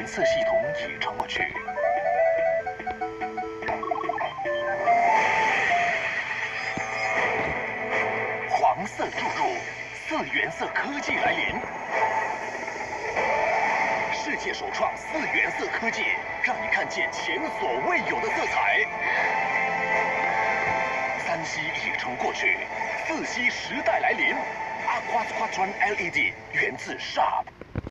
色系统已冲过去。黄色注入，4原色科技来临。世界首创4原色科技，让你看见前所未有的色彩。3C 已冲过去，4C 时代来临。Aqua Quadron LED 源自 Sharp。